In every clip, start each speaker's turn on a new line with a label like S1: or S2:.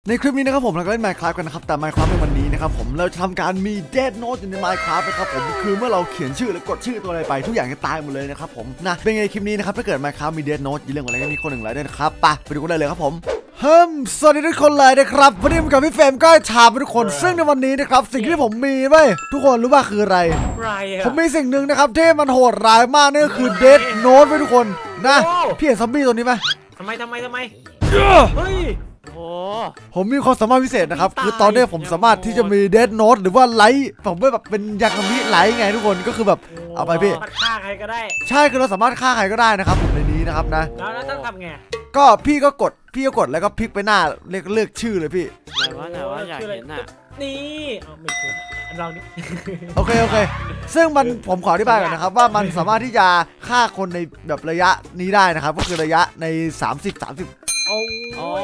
S1: ในคลิปนี้นะครับผมเราก็เล่น Minecraft กันนะครับแต่ Minecraft ในวันนี้นะครับผมเราจะทำการมี Death Note อยู่ใน Minecraft นะครับผมคือเมื่อเราเขียนชื่อและกดชื่อตัวอะไรไปทุกอย่างจะตายหมดเลยนะครับผมนะเป็นไงคลิปนี้นะครับถ้าเกิด Minecraft มี Death Note อย่าลืมกดไลค์มีคนหนึ่งไลค์ด้วยนะครับไปดูกันได้เลยครับผมสวัสดีทุกคนเลยนะครับวันนี้ผมกับพี่เฟรมก็ถามทุกคนซึ่งในวันนี้นะครับสิ่งที่ผมมีไว้ทุกคนรู้ป่ะคืออะไรผมมีสิ่งหนึ่งนะครับที่มันโหดร้ายมากนั่นก็คือ Death Note ไว้ทุกคนนะพี่เห็นซอมบี้ตัวนี้ไหม
S2: ทำไมเฮ้ย
S1: ผมมีความสามารถพิเศษนะครับคือตอนนี้ผมสามารถที่จะมี Death Note หรือว่าไลท์ผมไม่แบบเป็นยาคามิไลท์ไงทุกคนก็คือแบบเอาไปพี่
S2: ฆ่าใครก็ได้
S1: ใช่คือเราสามารถฆ่าใครก็ได้นะครับผมในนี้นะครับนะ
S2: แล้วต้องทำไง
S1: ก็พี่ก็กดแล้วก็พลิกไปหน้าเลือกชื่อเลยพี่
S3: ไหนว่าอยากเห็นน่ะ
S2: นี่ไม่ใช่เรานี่
S1: โอเคซึ่งผมขออธิบายก่อนนะครับว่ามันสามารถที่จะฆ่าคนในแบบระยะนี้ได้นะครับก็คือระยะใน30
S2: โอ้ย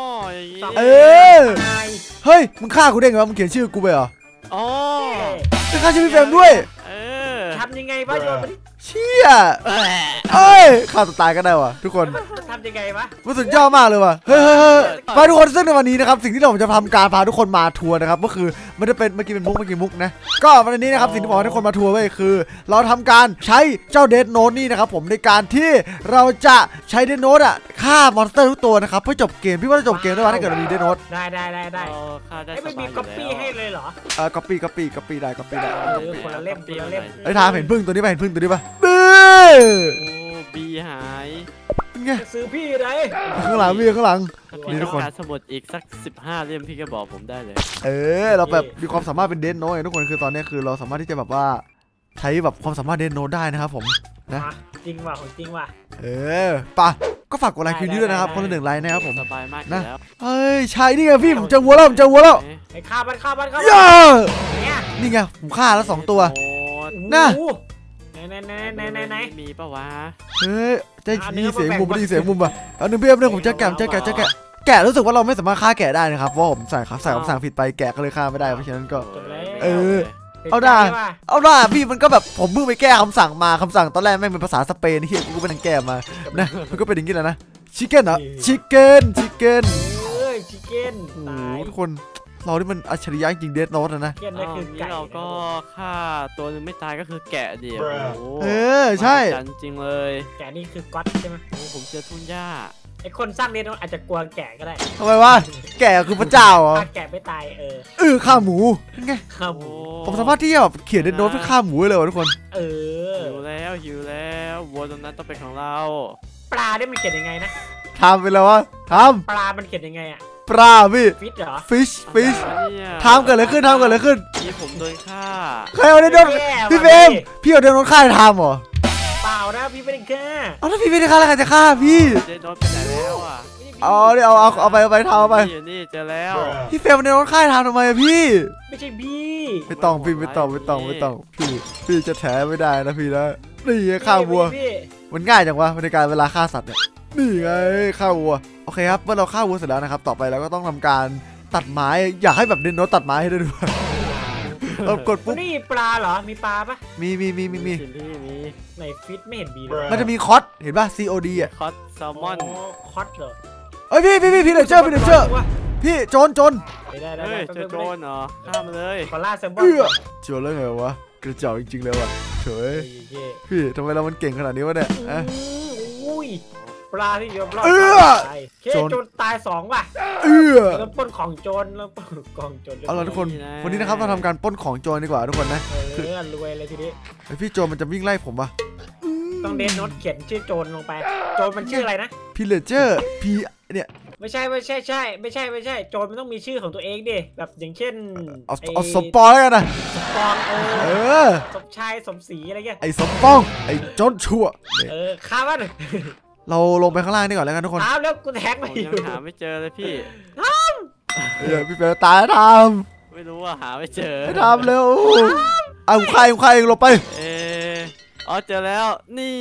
S1: เฮ้ยมึงฆ่ากูได้ไงวะมึงเขียนชื่อกูไปเหรอ
S3: อ๋อ
S1: มึงฆ่าชื่อพี่เฟรมด้วย
S2: ทำยังไงวะโยนไป
S1: เชี่ยฆ่าตัวตายก็ได้วะทุกคน
S2: ทำยังไงวะ
S1: มันสุดยอดมากเลยวะเฮ้ยไปทุกคนซึ่งในวันนี้นะครับสิ่งที่เราจะทำการพาทุกคนมาทัวร์นะครับก็คือมันจะเป็นเมื่อกี้เป็นมุกนะก็วันนี้นะครับสิ่งที่บอกให้ทุกคนมาทัวร์ไว้คือเราทำการใช้เจ้า Death Note นี่นะครับผมในการที่เราจะใช้ Death Note ฆ่ามอนสเตอร์ทุกตัวนะครับเพื่อจบเกมพี่ว่าจะจบเกมได้ไหมถ้าเกิดเรามี Death Note
S2: ได้ไม่มีก๊อปปี้ให้เลยเหรอ
S1: ก๊อปปี้ได้
S2: คนละเล่ม
S1: ไอ้ทาเห็นพึ่งตัวนี้ป่ะเห็นพึ่งตัวนี้ป่ะ
S3: บีหาย
S1: ไง
S2: ซื้อพี่ไหน
S1: ข้างหลังนี่ทุกคน
S3: สมุดอีกสัก15 เล่มพี่ก็บอกผมได้เลย
S1: เราแบบมีความสามารถเป็นDeath Noteทุกคนคือตอนนี้คือเราสามารถที่จะแบบว่าใช้แบบความสามารถDeath Noteได้นะครับผมนะ
S2: จริงว่ะ
S1: ป่ะก็ฝากกดไลค์คลิปนี้ด้วยนะครับคนละ1 ไลค์นะครับผม
S3: สบายมาก
S1: นะ
S3: แล้ว
S1: เฮ้ยใช่นี่ไงพี่ผมเจอวัวแล้ว
S2: ไอ้ฆ่ามัน
S1: นี่ไงผมฆ่าแล้ว2 ตัวนะ
S2: ไหน
S3: มีปะวะ
S1: จะมีเสียงมุมไม่ได้เสียงมุมป่ะเอาหนึ่งเบี้ยผมจะแกะรู้สึกว่าเราไม่สามารถฆ่าแกะได้นะครับเพราะผมใส่คำสั่งผิดไปแกะก็เลยฆ่าไม่ได้เพราะฉะนั้นก็เอาได้พี่มันก็แบบผมเพิ่งไปแก้คำสั่งมาคำสั่งตอนแรกไม่เป็นภาษาสเปนที่กูไปนั่งแก้มานะมันก็เป็นอย่างนี้แหละนะชิคเก้นเหรอชิคเก้น
S2: ชิคเก้น
S1: ทุกคนเราที่มันอัจฉริยะจริงDeath Noteนะ
S3: นี่เราก็ฆ่าตัวนึงไม่ตายก็คือแกะเดียว
S1: ใช่
S3: จริงเลย
S2: แกะนี่คือก๊อตใช่ไหม
S3: ผมเจอทุ่งหญ้า
S2: ไอคนสร้างDeath Noteอาจจะกลัวแกะก็ได้
S1: ทำไมวะแกะคือพระเจ้าเหรอ
S2: แกะไม่ตาย
S1: ฆ่าหมูไง
S2: ฆ่าหมู
S1: ผมสามารถที่จะแบบเขียนDeath Noteเพื่อฆ่าหมูเลยวะทุกคน
S3: หิวแล้ววัวตรงนั้นต้องเป็นของเรา
S2: ปลาได้มันเขียนยังไงนะ
S1: ทำไปแล้ววะ
S2: ปลามันเขียนยังไงอะ
S1: ปลาพี่
S2: ฟิชเหรอ
S1: ฟิชทำเกิดอะไรขึ้น
S3: พี่ผมโดนฆ่า
S1: ใครเอาDeath Noteพี่เฟมพี่เอาDeath Noteฆ่าทำเหรอ
S2: เปล่านะพี่ไม่ได้ฆ่า
S1: แล้วพี่ไม่ได้ฆ่าแล้วใครจะฆ่าพี่
S3: Death Noteไปไหนแล้วอ่ะ
S1: เดี๋ยวเอาไปทำไป
S3: อยู่นี่เจอแล้ว
S1: พี่เฟมDeath Noteฆ่าทำทำไมพี่
S2: ไม่ใช่พี่
S1: ไม่ต้องพี่จะแถไม่ได้นะพี่นะนี่ฆ่าวัวมันง่ายจังวะในการเวลาฆ่าสัตว์เนี่ยนี่ไงฆ่าวัวโอเคครับเมื่อเราฆ่าวัวเสร็จแล้วนะครับต่อไปเราก็ต้องทำการตัดไม้อยากให้แบบDeath Noteตัดไม้ให้ได้ด้วยกดปุ๊บ
S2: นี่ปลาเหรอมีปลาปะ
S1: มี
S2: ไหนฟิตไม่เห็นมีเลย
S1: มันจะมีคอสเห็นป่ะ COD อ่ะ
S3: คอสแซลมอน
S2: คอสเหรอ
S1: พี่เดเจอร์พี่โจร
S3: เจอโจรเหรอข้ามเลย
S2: ขอล่าแซลมอน
S1: โจรแล้วไงวะกระจอกจริงๆเลยว่ะเฉยพี่ทำไมเรามันเก่งขนาดนี้วะเนี่ย
S2: ปลาที่ยอมรอดโจรตาย2ว่ะแล้วปล้นของโจรแล้วปล้นของโจร
S1: เอาล่ะทุกคนวันนี้นะครับเราทำการปล้นของโจรดีกว่าทุกคนนะ
S2: รวยเลยทีนี้
S1: พี่โจรมันจะวิ่งไล่ผมป่ะ
S2: ต้องDeath Noteเขียนชื่อโจรลงไปโจรมันชื่ออะไรนะ
S1: พิลเลเจอร์เนี่ย
S2: ไม่ใช่โจรมันต้องมีชื่อของตัวเองดิแบบอย่างเช่น
S1: เอาสมปองแล้วกันนะ
S2: สมปองสมชายสมศรีอะไรเงี้ย
S1: ไอ้สมปองไอ้โจรชั่ว
S2: ฆ่ามัน
S1: เราลงไปข้างล่างนี่ก่อนแล้วกันทุกคน
S2: แล้วกูแทงไปอยู่
S3: หาไม่เจอเลยพี่
S1: พี่เป๋ตายท
S3: ำไม่รู้ว่าหาไม่เจอ
S1: ทำเร็วเอาใครลงไป
S3: เจอแล้วนี่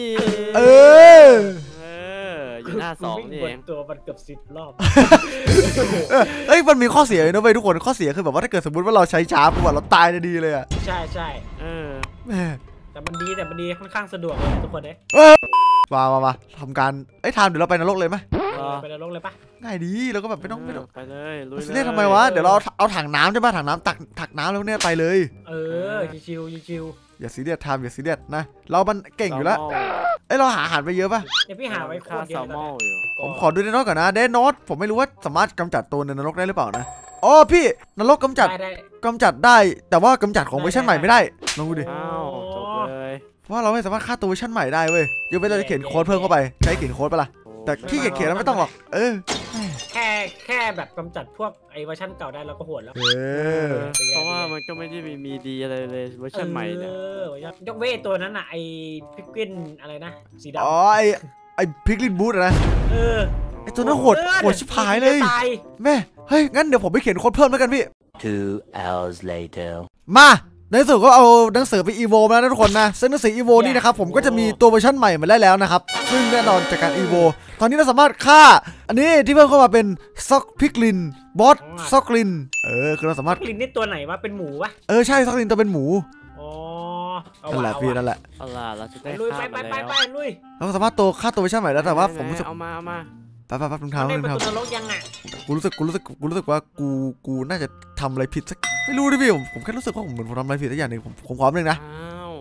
S3: อยู่หน้า2นี่เอง
S2: ตัวมันเกือบ10 รอบ
S1: มันมีข้อเสียนะเว้ยทุกคนข้อเสียคือแบบว่าถ้าเกิดสมมติว่าเราใช้ช้าปุ๊บเราตายดีเลยอ่ะ
S2: ใช่แต่มันดีค่อนข้างสะดวกเลยทุกคนมา
S1: ทำการทำเดี๋ยวเราไปนรกเลยไหม
S2: ไปนรกเลยปะ
S1: ง่ายดีแล้วก็แบบไม่ต้อง
S3: ไปเลยลุย
S1: เรียกทำไมวะเดี๋ยวเราเอาถังน้ำใช่ป่ะถังน้ำตักน้ำแล้วเนี่ยไปเลย
S2: ชิว
S1: อย่าซีเรียสทำอย่าซีเรียสนะเรามันเก่งอยู่แล้วเราหาอาหารไปเยอะป่ะ
S2: เดี๋ยวพี่หาไว้โค
S3: ค่า
S2: ตรเย
S3: แซ
S2: อะ
S3: ล
S2: เลย
S3: มอนอยู่
S1: ผมขอดูในโน้ตก่อนนะเดนโน้ตผมไม่รู้ว่าสามารถกำจัดตัวในนรกได้หรือเปล่านะอ๋อพี่นรกกำจัด
S2: ได้
S1: กำจัดได้แต่ว่ากำจัดของเวอร์ชันใหม่ไม่ได้ลองดูดิ
S3: อ้าวจบเลย
S1: เพราะว่าเราไม่สามารถฆ่าตัวเวอร์ชันใหม่ได้เว้ยยกเว้นเราจะเขียนโค้ดเพิ่มเข้าไปใช้เขียนโค้ดปะล่ะแต่ขี้เขียนแล้วไม่ต้องหรอก
S2: แค่แบบกำจัดพวกไอ้เวอร์ชันเก่าได้เราก็โหดแล้ว
S3: เพราะว่ามันก็ไม่ได้มีดีอะไรเลยเวอร์ชันใหม่เนี่ย
S2: ยกเวทตัวนั้นอ่ะไอ้พิกวินอะไรนะสีดำ
S1: อ๋อไอพิกลินบูธนะ ไอตัวนั้นโหดชิบหายเลยแม่เฮ้ยงั้นเดี๋ยวผมไปเขียนโค้ดเพิ่มแล้วกันพี่
S4: 2 hours later
S1: มาในที่สุดก็เอาหนังสือไปอีโวมาแล้วทุกคนนะซึ่งหนังสืออีโวนี่นะครับผมก็จะมีตัวเวอร์ชันใหม่มาได้แล้วนะครับซึ่งแน่นอนจากการอีโวตอนนี้เราสามารถฆ่าอันนี้ที่เพิ่มเข้ามาเป็นซ็อกพิกลินบอสซ็อกลินคือเราสามารถ
S2: พิกลินนี่ตัวไหนวะเป็นหมูปะ
S1: ใช่ซ็อกลินตัวเป็นหมู
S2: อ๋อ
S1: นั่นแหละพี่นั่นแหละ
S3: เอาล่ะเราจะได้
S2: ลุย
S3: ฆ่า
S2: ไป
S3: มันแล้ว
S2: ลุย
S1: เราสามารถฆ่าตัวเวอร์ชันใหม่แล้วแต่ว่าผมรู้สึก
S3: เอามา
S1: แป๊บรองเท้า
S2: ได้
S1: รอง
S2: ประ
S1: เท้า
S2: ตูนรกยังอ่ะ
S1: กูรู้สึกว่ากูน่าจะทำอะไรผิดสักไม่รู้ดิพี่ผมแค่รู้สึกว่าผมเหมือนผมทำอะไรผิดสักอย่างหนึ่งผมพร้อมเลยนะ
S3: อ้าว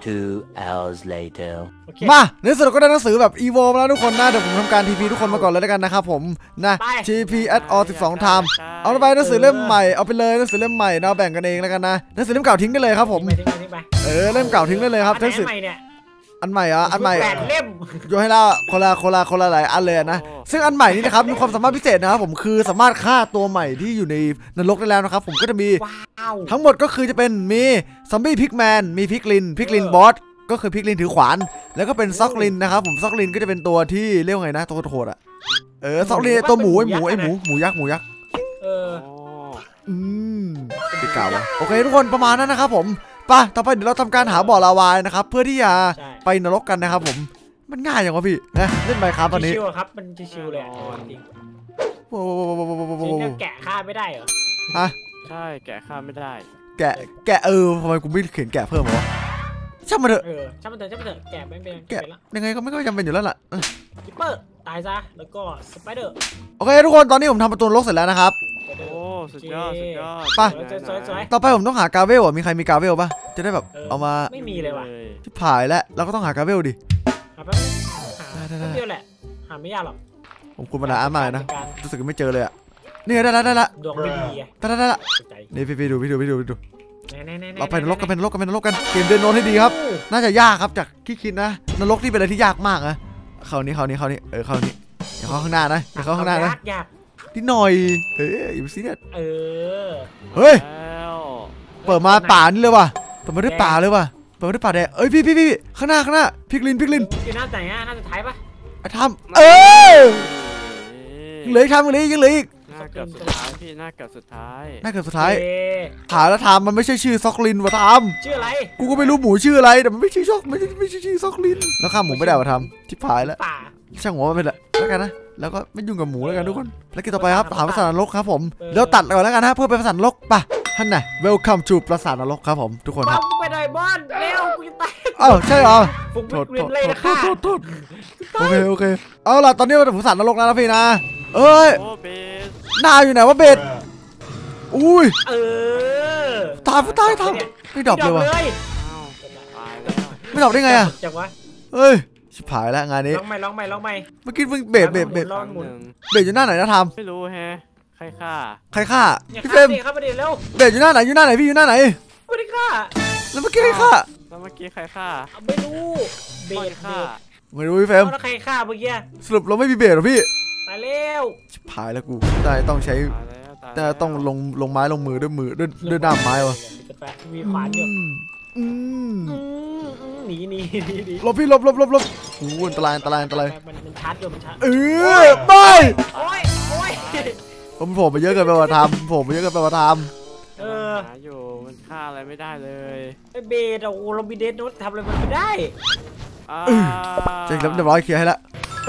S4: 2 hours later
S1: มาในที่สุดเราก็ได้หนังสือแบบอีโวมาแล้วทุกคนนะเดี๋ยวผมทำการทีพีทุกคนมาก่อนเลยแล้วกันนะครับผมนะ TP at all 12 time เอาไปหนังสือเล่มใหม่เอาไปเลยหนังสือเล่มใหม่เราแบ่งกันเองแล้วกันนะหนังสือเล่มเก่าทิ้งได้เลยครับผม
S2: ทิ้งไป
S1: เล่มเก่าทิ้งได้เลยครับหนังสือ
S2: เนี่ย
S1: อันใหม่อันใหม่
S2: 8 เล่ม
S1: โยนให้เราคนละหลายอันเลยนะซึ่งอันใหม่นี้นะครับมีความสามารถพิเศษนะครับผมคือสามารถฆ่าตัวใหม่ที่อยู่ในนรกได้แล้วนะครับผมก็จะมี
S2: ว้าว
S1: ทั้งหมดก็คือจะเป็นมีซอมบี้พิกแมนมีพิกลินบอสก็คือพิกลินถือขวานแล้วก็เป็นซ็อกลินนะครับผมซ็อกลินก็จะเป็นตัวที่เรียกว่าไงนะตัวโหดอ่ะซ็อกลินตัวหมูหมูยักษ์ติดกาววะโอเคทุกคนประมาณนั้นนะครับผมไปต่อไปเดี๋ยวเราทำการหาบ่อลาวานะครับเพื่อที่จะไปนรกกันนะครับผมมันง่ายอย่างวะพี่นะเล่นไมค์ครับตอนนี้
S2: ชิวครับมันชิวเลย
S1: โอ้
S2: จริงแกะฆ่าไม่ได้เหรอ
S1: ฮะ
S3: ใช่แกะฆ่าไม่ได้
S1: แกะทำไมกูไม่เขียนแกะเพิ่มวะช่างมันเถอะ
S2: ช่างมันเถอะแกะไม่เป็น
S1: แกะยังไงก็ไม่จำเป็นอยู่แล้วล่ะ
S2: คิปเปอร์ตายซะแล้วก็สไปเดอร์
S1: โอเคทุกคนตอนนี้ผมทำประตูนรกเสร็จแล้วนะครับ
S3: โอ้สุดยอด
S1: ไป
S2: สวย
S1: ต่อไปผมต้องหากาเวลมีใครมีกาเวลป่ะจะได้แบบเอามา
S2: ไม่มีเลยว่ะ
S1: ที่ผายแล้วเราก็ต้องหากาเวลดิ
S2: หาแป๊บนึงเดียวแหละหาไม่ยากหรอก
S1: ผมคุณมาหามานะรู้สึกไม่เจอเลยอ่ะนี่ได้ละ
S2: ดวงไม่ดีไง
S1: ได้ละนี่พี่ดูเราไปนรกกันเกมเดินโน้ตให้ดีครับน่าจะยากครับจากที่คิดนะนรกนี่เป็นอะไรที่ยากมากนะเข้านี้เข้านี้อย่าเข้าข้างหน้านะอย่าเข้าข้างหน้านะนิดหน่อยอย่าไปซีเรียสเฮ้ยเปิดมาป่านี่เลยว่ะเปิดมาด้วยป่าเลยว่ะเปิดมาด้วยป่าแดงพี่ข้างหน้าพิกลิน
S2: อยู่หน้าไหนอ่ะหน้าสุดท้ายปะ
S1: ไอ้ทำยังเหลืออีกทำยังเหลืออีก
S3: หน้าเกือบสุดท้ายพี่หน้าเกือบสุดท้าย
S1: ถามแล้วทำมันไม่ใช่ชื่อซ็อกลินวะทำ
S2: ชื่ออะไร
S1: กูก็ไม่รู้หมูชื่ออะไรแต่มันไม่ใช่ชื่อซ็อกลินแล้วข้ามหมูไม่ได้วะทำทิพายแล้วช่างหัวมันไปละแล้วกันนะแล้วก็ไม่ยุ่งกับหมูแล้วกันทุกคนแล้วกินต่อไปครับหาปราสาทนรกครับผมแล้วตัดก่อนแล้วกันนะเพื่อไปปราสาทนรกป่ะท่านน่ะ Welcome to ปราสาทนรกครับผมทุกคนครับ
S2: ไปหน่อยบอลเร็วกูจะตาย
S1: ใช่เหรอ
S2: โทษ
S1: โอเคเอาล่ะตอนนี้เราถึงปราสาทนรกแล้วนะพี่นะหน้าอยู่ไหนวะเบสอุ้ยตายไม่ดรอปเลยว่ะไม่ดรอปได้ไงอะเฮ้ยชิบหายแล้วงานนี้
S2: ลองใหม่
S1: เมื่อกี้มึงเบสอยู่หน้าไหนนะทำ
S3: ไม่รู้แฮะใคร
S1: ฆ่าพี่เฟรมเบสอยู่หน้าไหนพี่อยู่หน้าไหน
S2: ไม่ได้ฆ่า
S1: แล้วเมื่อกี้ใครฆ่า
S3: ใครฆ่า
S2: ไม่รู้เบสฆ่า
S1: ไม่รู้พี่เฟรม
S2: แล้วใครฆ่าเมื่อกี้
S1: สรุปเราไม่มีเบสหรอพี่
S2: ตายแล้ว
S1: ชิบหายแล้วกูได้ต้องใช้แต่ต้องลงไม้ลงมือด้วยด้ามไม้วะ
S2: มีขวานอยู่หนี
S1: ลบพี่ลบโอ้อันตราย
S2: มันชาร์จอยู่ไม่โอ้ย
S1: ผมโผล่ไปเยอะเกินไปว่าทำ
S3: อยู่มันฆ่าอะไรไม่ได้เลย
S2: ไอเบสเรามีเดนโนตทำอะไรมันไม่ได้
S1: เจ๊งแล้วเรียบร้อยเคลียร์ให้แล้ว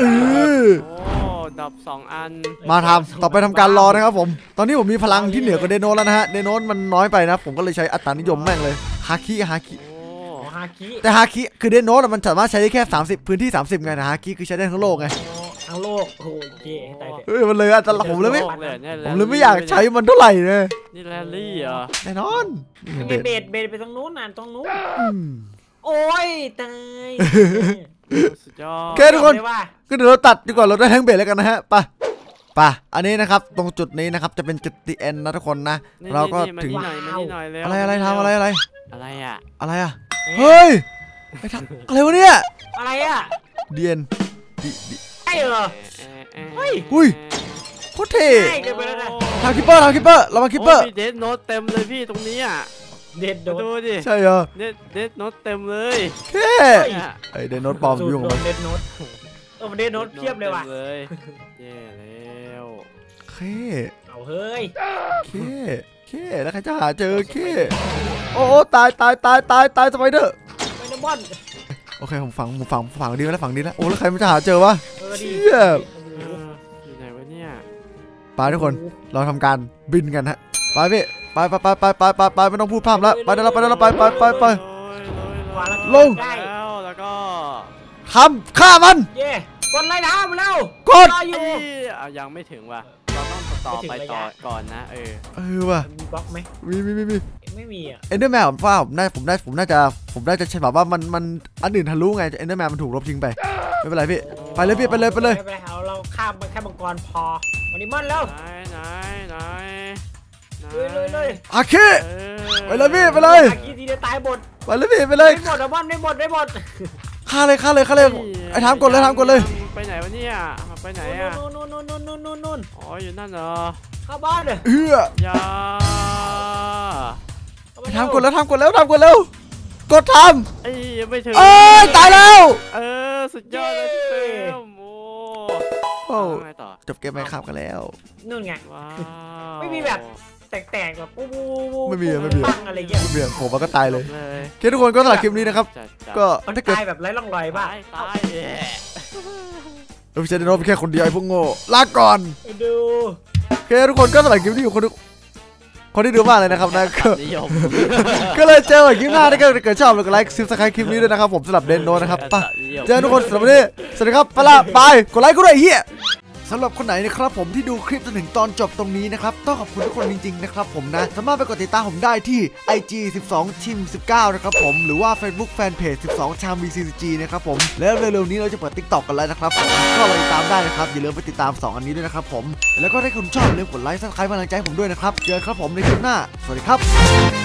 S3: ดับ2 อัน
S1: มาทำต่อไปทำการรอนะครับผมตอนนี้ผมมีพลังที่เหนือกว่าเดโนแล้วนะฮะเดโนมันน้อยไปนะผมก็เลยใช้อัตรานิยมแม่งเลยฮาคิแต่ฮาคิคือเดโนมันสามารถใช้ได้แค่30พื้นที่30ไงนะฮาคิคือใช้ได้ทั้งโลกไง
S2: ทั้งโลกโอ้ยเย่ตายเถอะ
S1: เฮ้ยมันเลยอันตรายผมเลยไม่
S3: โกเลยเนี่ย
S1: ผมเลยไม่อยากใช้มันเท่าไหร่เลย
S3: นี่แรลลี่เหรอ
S1: แน่นอนนี่
S2: เบ
S1: เด็ด
S2: เบดไปตรงนู้นน่ะตรงนู้น
S1: อืม
S2: โอ้ยตาย
S3: สุดยอด
S1: โอเคทุกคน
S2: เลยว่า
S1: ก็เดี๋ยวเราตัดดีกว่าเราได้ทั้งเบรแล้วกันนะฮะไปอันนี้นะครับตรงจุดนี้นะครับจะเป็นจุด the end นะทุกคนนะ
S3: นี่
S1: เราก็
S3: นี่
S1: ถึง
S3: มานี่หน่อยเร็ว
S1: อะไรทำอะไร
S3: อะไรอ่ะ
S1: อะไรอะเฮ้ยไปทำอะไรวะเนี่ย
S2: อะไรอ่ะ
S1: เดียน
S2: ใช่เหรอ เฮ้ย
S1: อุ้ยโคตรเท่
S2: ง่ายเกินไปแล้วนะ
S1: ทำคิปเปอร์เรามาคิปเปอร์
S3: มีเดดโน้ตเต็มเลยพี่ตรงนี้อ่ะ
S2: เด็ดโดน
S3: ดูดิ
S1: ใช่เหรอ
S3: เดดโน้ตเต็มเลย
S1: เท่
S3: เนี่ย
S1: ไอเดนโนตปลอม
S2: สูต
S1: ยุ่ง
S2: ร
S1: มัน
S2: เด็ดโน้ตเด็ดโน้ตเพียบเลยว่ะ
S3: ต็มเลยเย่แล้ว
S1: เค
S2: เอาเฮ้ย
S1: เคแล้วใครจะหาเจอเคโอ้ตายสไปเดอร์
S2: ไปน้ำบอล
S1: โอเคผมฝังดีแล้วฝังดีแล้วโอ้แล้วใครมันจะหาเจอวะ
S2: ดี
S1: เชี่ย
S3: อยู่ไหนวะเนี่ย
S1: ไปทุกคนเราทำการบินกันฮะไปพี่ไปไม่ต้องพูดพร่ำแล้วไปได้แล้วไป ลง
S2: ได้
S3: แล้วก็
S1: ทำฆ่ามัน
S2: เย่กดไล่น้ำเร็ว
S1: กด
S2: รออยู่
S3: ยังไม่ถึงว่ะเราต้องต่อไปต่อก่อนนะ
S1: ว่ะ
S2: มีบล็อกไหม
S1: มี
S2: ไม่มีอ่ะ
S1: เอนเดอร์แมนผมว่าผมน่าจะใช่แบบว่ามันอันอื่นทะลุไงเอนเดอร์แมนมันถูกลบทิ้งไปไม่เป็นไรพี่ไปเลยพี่ไปเลย
S2: ไม่เป็นไรเราข้ามไปแค่มังกรพอวันนี้มันแล้ว
S3: ไหน
S2: เลย
S1: อาเคไปเลยพี่ไปเลย
S2: กี่ทีเดียวตายหมด
S1: ไปเลยพี่ไปเลย
S2: ไม่หมดอะบอลไม่หมด
S1: ฆ่าเลยไอ้ทำกดเลย
S3: ไปไหนวะเนี่ยไปไหนอ่ะ
S2: นู่น
S3: อ๋ออยู่นั่นเหรอ
S2: เข้าบ้าน
S3: ยา
S1: ไอ้ทำกดแล้วกดท
S3: ไอ้ยังไม่ถึง
S1: ำตายแล้ว
S3: สุดยอดเลยพี่เฟรมโอ้ไงต่อ
S1: จบเกมไหมครับกันแล้ว
S2: นู่นไง
S3: ว้าว
S2: ไม่มีแบบแตกแบบปูปังอะไรเงี้ย
S1: เบี่ยงผมก็ตายเลย
S3: เลย
S1: โอเคทุกคนก็สำหรับคลิปนี้นะครับก็
S2: มัน
S1: ถ้าเกิด
S2: ตายแบบไร้ร่องรอยบ้า
S3: ตาย
S1: เราใช้เดโนเป็นแค่คนเดียวไอ้พวกโง่ลาก่อน
S2: ดู
S1: โอเคทุกคนก็สำหรับคลิปนี้อยู่คนที่ดูมากเลยนะครับนะก็
S3: นิยม
S1: ก็เลยเจอกันคลิปหน้าถ้าเกิดชอบแล้วก็ไลค์ซับสไครต์คลิปนี้ด้วยนะครับผมสำหรับเดนโนนะครับไปเจอทุกคนสำหรับวันนี้สวัสดีครับไปละบายกดไลค์กูด้วยเฮียสำหรับคนไหนนะครับผมที่ดูคลิปจนถึงตอนจบตรงนี้นะครับต้องขอบคุณทุกคนจริงๆนะครับผมนะสามารถไปกดติดตามผมได้ที่ IG 12 Team 19นะครับผมหรือว่า Facebook Fanpage 12 Cham VCG นะครับผมแล้วเร็วๆนี้เราจะเปิด TikTok กันแล้วนะครับผมก็ไปติดตามได้นะครับอย่าลืมไปติดตาม2อันนี้ด้วยนะครับผมแล้วก็ถ้าคุณชอบอย่าลืมกดไลค์ซับสไครต์กำลังใจให้ผมด้วยนะครับเจอกันครับผมในคลิปหน้าสวัสดีครับ